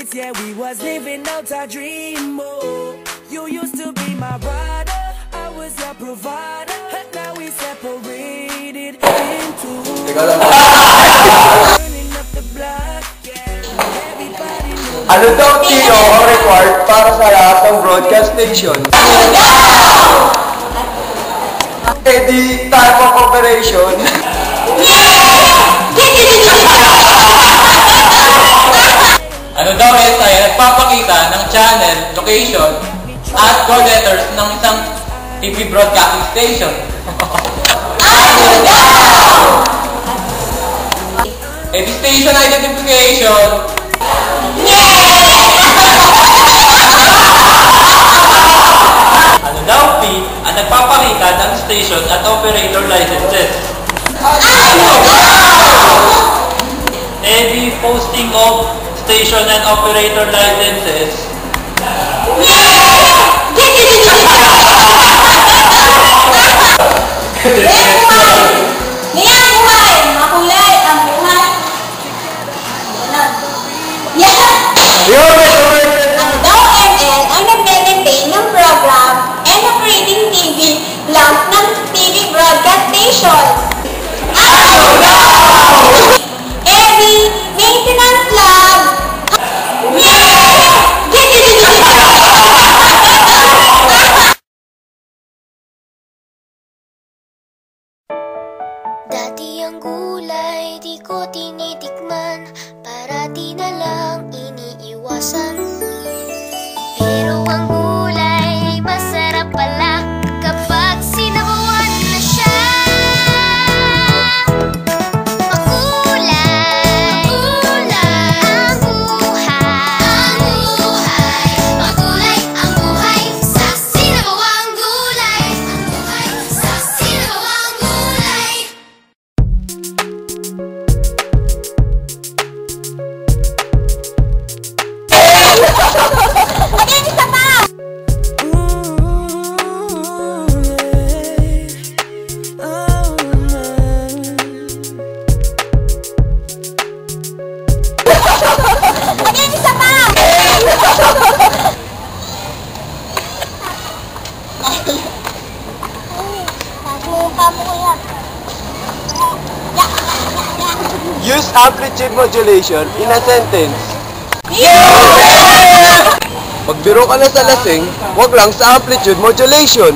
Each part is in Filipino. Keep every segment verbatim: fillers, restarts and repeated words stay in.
streets, yeah, we was living out our dream. Oh, you used to be my brother, I was your provider. Now we separated into turning up the block, yeah. Everybody knows. Ano daw Tino ang required para sa lahat ng broadcast station? Eh di type of operation. Ano daw S I nagpapakita ng channel, location, at call letters ng isang T V broadcasting station? Eh di station identification. Ano daw P ang nagpapakita ng station at operator licenses? Eh di posting of station and operator licenses. Ngayang buhay, makulay ang buhay. Ang daw M L ay nagme-maintain ng program and operating T V lamp ng T V broadcast station. Every maintenance lab. Dati ang gulay di ko tinitikman, parati na lang iniiwasan. Pero ang gulay masarap pala kapag sinabawan na siya. Makulay, makulay ang buhay, ang buhay. Makulay ang buhay sa sinabawang gulay, ang buhay sa sinabawang gulay. Use amplitude modulation in a sentence. Pagbiro ka na sa lasing, wag lang sa amplitude modulation.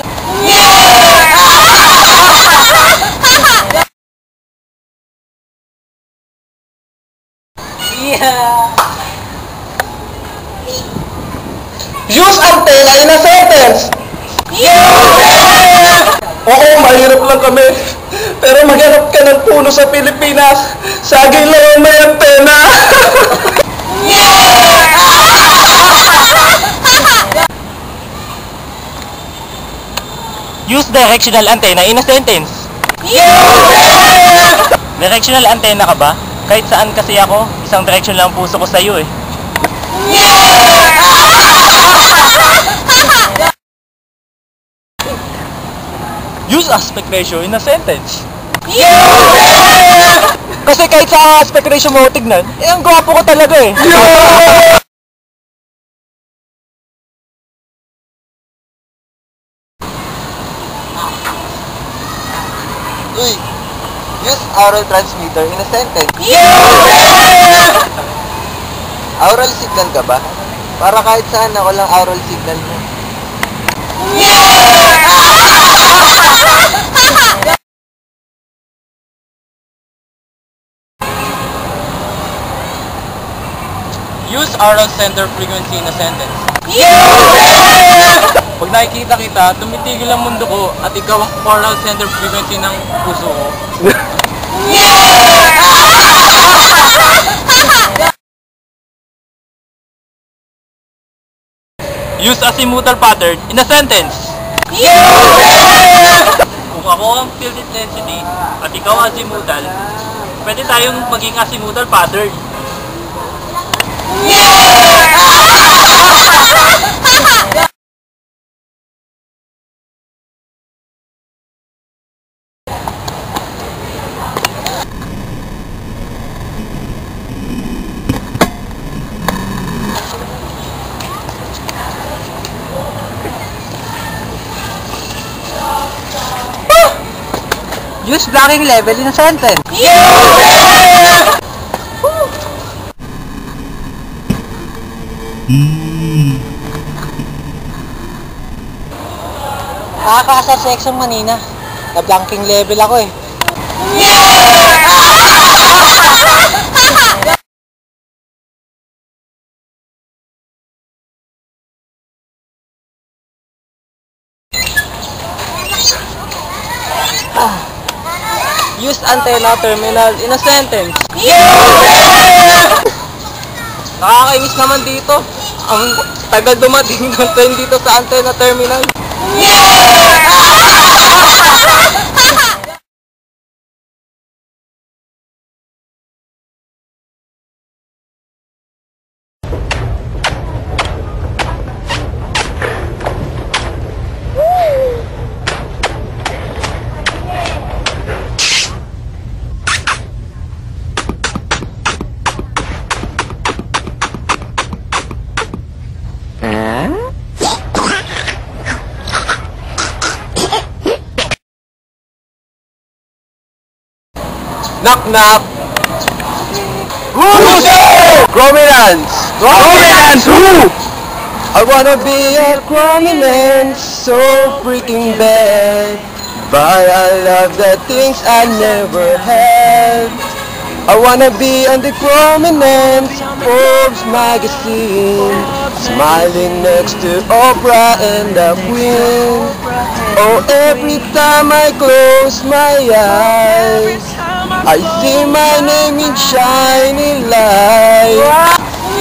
Use antenna in a sentence. Oo, mahirap lang kami. Pero maghanap ka ng puno sa Pilipinas. Saging lang ang may antena. Use directional antenna in a sentence. Directional antenna ka ba? Kahit saan kasi ako, isang direction lang ang puso ko sa iyo eh. Use aspect ratio in a sentence. Kasi kahit sa aspect ratio mo tignan, eh ang gwapo ko talaga eh. Uy, use aural transmitter in a sentence. Aural signal ka ba? Para kahit saan ako lang aural signal mo. Use aural center frequency in a sentence. Pag nakikita kita, tumitigil ang mundo ko at ikaw ang aural center frequency ng puso ko. Use azimuthal pattern in a sentence. Kung ako ang field intensity at ikaw ang azimuthal, pwede tayong maging azimuthal pattern. Use blocking level in a sentence. Nakakaasar sa exam kanina. Na-blanking level ako eh. Use antenna terminal in a sentence. Nakakainis naman dito. Ang tagal dumating ng train dito sa antenna terminal. Knock knock. Who's there? Prominence. Prominence who? I wanna be a prominence, so freaking bad, but I love the things I never had. I wanna be on the prominence, Forbes magazine, smiling next to Oprah and the Queen. Oh, every time I close my eyes, I see my name in shining light.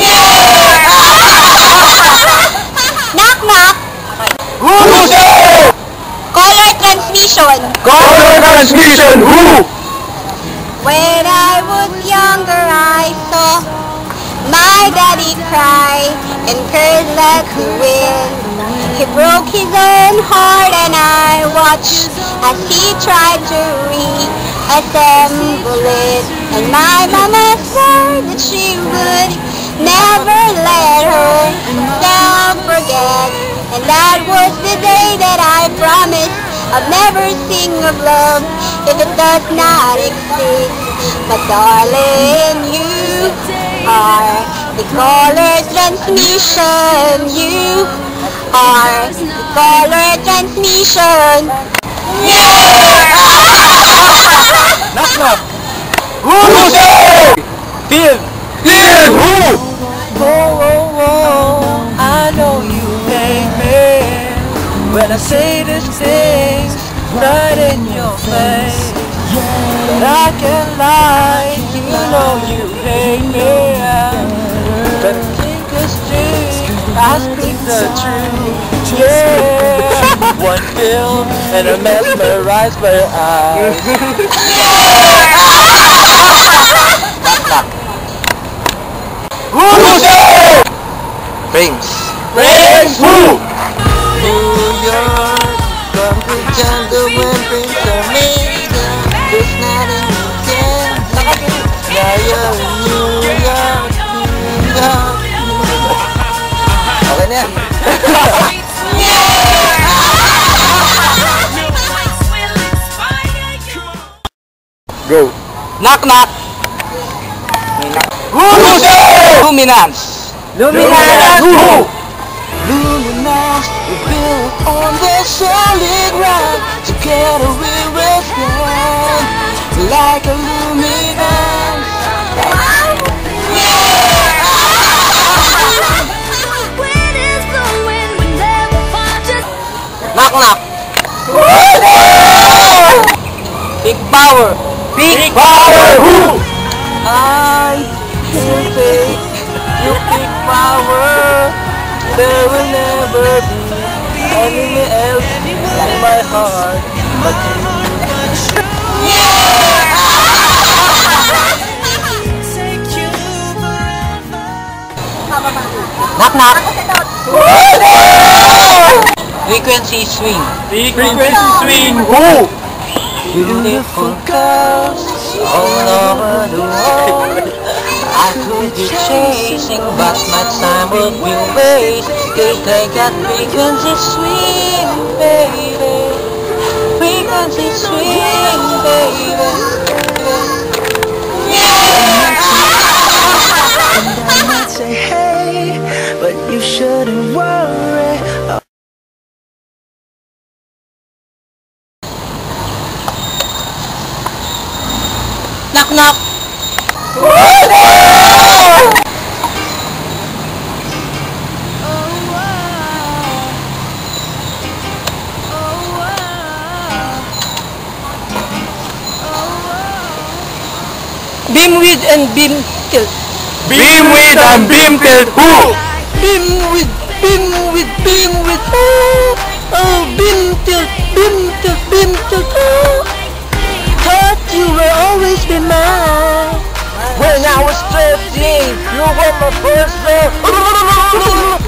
Knock knock. Who's there? Color transmission. Color transmission who? When I was younger, I saw my daddy cry and curse like the wind. He broke his own heart and I watched as he tried to reassemble it. And my mama swore that she would never let herself forget. And that was the day that I promised I'd never sing of love if it does not exist. But darling, you are the color transmission. You are the color transmission. Knock knock. Who's there? Field. Field who? Oh, oh, oh, I know you hate me when I say these things right in your face. But I can't lie, you know you hate me. But I think it's true, I speak the truth. Yeah, one pill and I'm mesmerized by your eyes. Who's there? Frames. Frames who? New York, come pretend the wind brings a maker. There's nothing you can do. Now you're in New York, New York. Okay na yan. Go. Knock knock. Who's there? Luminance. Luminance who? Luminance, we built on the solid ground. Together we will stand like a luminance. Knock knock. Big power. Big power who? I will take you big power. There will never be anyone else like my heart but you. Knock knock. Frequency swing. Frequency swing who? Beautiful girls all over the world. I could be chasing, but my time would be wasted. They take that frequency swing, baby. Frequency dancing swing, baby. And I might say hey, but you shouldn't worry. Knock knock. Beam with and beam tilt. Beam with and beam tilt who? Beam with, beam with, beam with. Oh, oh, beam tilt, beam tilt, beam tilt. Oh, thought you will always be mine. When I was thirteen, you were my first love.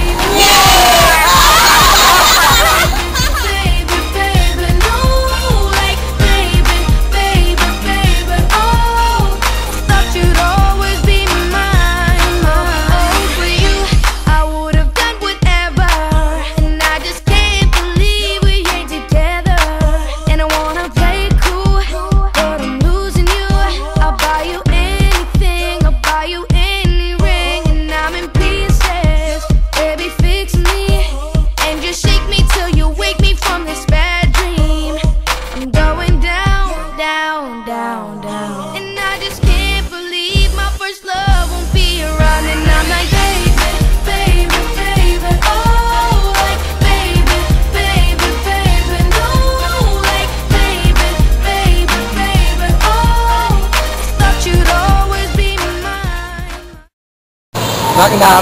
Knock knock.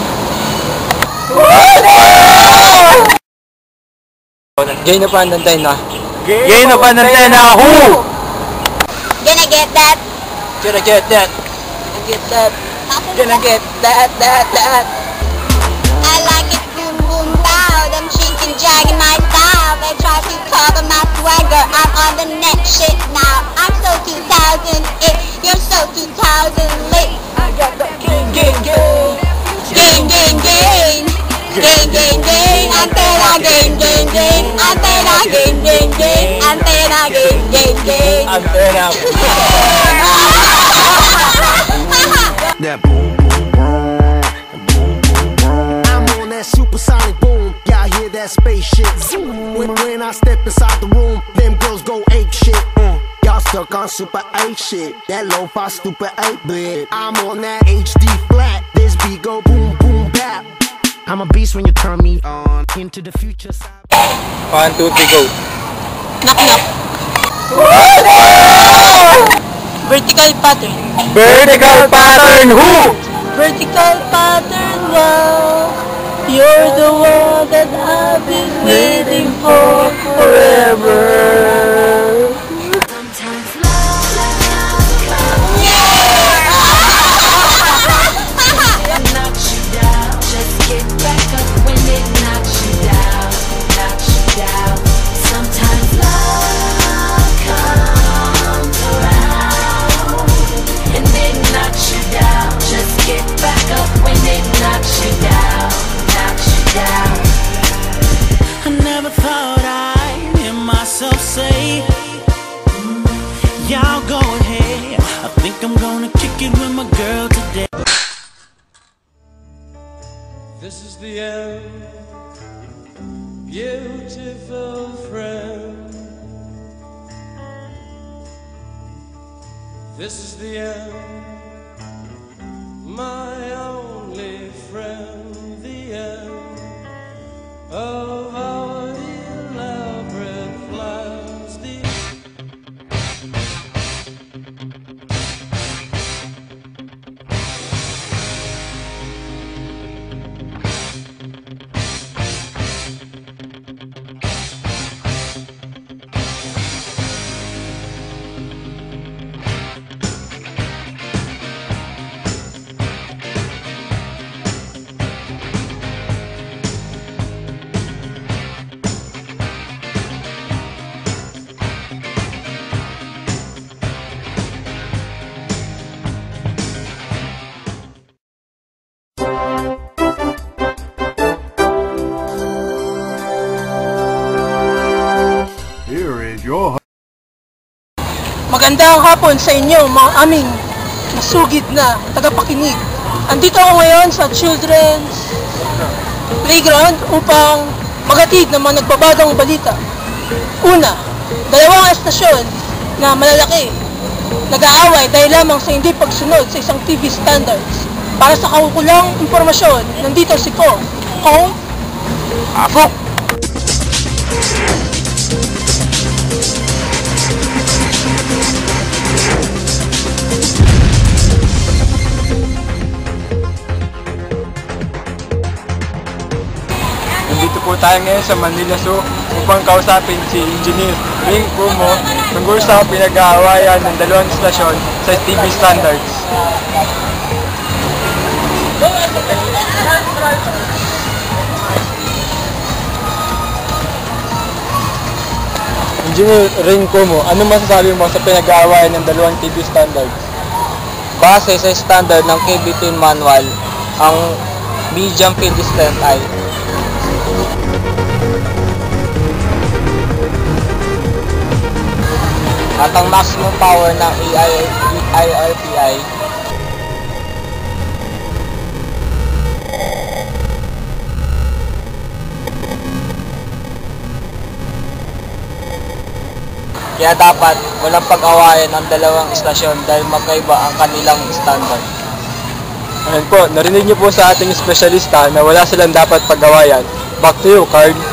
Gay na pa nantay na. Gay na pa nantay na who? Gonna get that. Gonna get that. Gonna get that. Gonna get that, that, that. I like it boom boom bow. Them chicken jagging my style. They try to cover my swagger. I'm on the next shit now. I'm so two thousand eight. You're so two thousand late. I got that gain, gain, gain. Gain, gain, gain. Gain, gain, gain. Antena gain, gain, gain. Antena gain, gain, gain. Antena gain, gain, gain. Antena. That boom, boom, boom, boom, boom, boom. I'm on that supersonic boom. Y'all hear that spaceship zoom. When, when I step inside the room, them girls go ape shit. Mm. Y'all stuck on super eight shit. That lo-fi stupid eight bit. I'm on that H D flat. This beat go boom, boom, bap. I'm a beast when you turn me on. Into the future side. One, two, three, go. Knock knock. Vertical pattern. Vertical pattern who? Vertical pattern, wow. You're the one that I've been waiting for forever. Sometimes love, love comes and knocks you down. Just get back up when it knocks you down, knocks you down. Sometimes love comes around and it knocks you down. Just get back up when it knocks you down, knocks you down. I never thought I'd hear myself say, mm, y'all go ahead. I think I'm gonna kick it with my girl today. This is the end, beautiful friend. This is the end, my only friend. The end of our elaborate plans. The Magandang hapon sa inyo, mga aming nasugid na tagapakinig. Andito ako ngayon sa Children's Playground upang magatid ng mga nagbabagong balita. Una, dalawang estasyon na malalaki nag-aaway dahil lamang sa hindi pagsunod sa isang T V standards. Para sa kaukulang impormasyon, nandito si Ko. Kong Apok! Nandito po tayo ngayon sa Manila Zoo upang kausapin si Engineer Ring Kumo tungkol sa pinag-aawayan ng dalawang istasyon sa T V standards. Engineer Ring Kumo, ano masasabi mo sa pinag-aawayan ng dalawang T V standards? Base sa standard ng K B P manual, ang medium field strength ay at ang maximum power ng I R P I kaya dapat walang pag-awayan ang dalawang istasyon dahil magkaiba ang kanilang standard. Ayan po, narinig niyo po sa ating espesyalista na wala silang dapat pag-awayan. Back to you, Carl.